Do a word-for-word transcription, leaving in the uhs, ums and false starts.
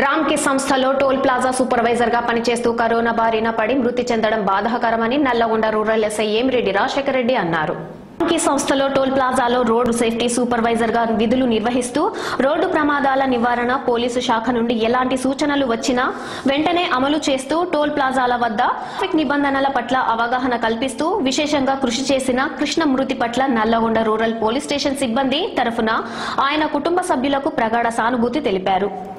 రామ్కి సంస్థలో toll plaza supervisor గా పనిచేస్తూ కరోనా బారిన పడి మృతి చెందడం బాధాకరమని నల్లగొండ రూరల్ ఎస్ఐ ఏమిరెడ్డి రాజశేఖర్ రెడ్డి అన్నారు. రామ్కి సంస్థలో టోల్ ప్లాజాలో రోడ్డు సేఫ్టీ సూపర్వైజర్ గా విధులు నిర్వహిస్తూ రోడ్డు ప్రమాదాల నివారణ పోలీసు శాఖ నుండి ఎలాంటి సూచనలు వచ్చినా వెంటనే అమలు చేస్తూ టోల్ ప్లాజాల వద్ద ట్రాఫిక్ నిబంధనల పట్ల అవగాహన కల్పిస్తూ విశేషంగా కృషి చేసిన కృష్ణ మృతి పట్ల నల్లగొండ రూరల్ పోలీస్ స్టేషన్ సిబ్బంది తరఫున ఆయన కుటుంబ సభ్యులకు ప్రగాఢ సానుభూతి తెలిపారు.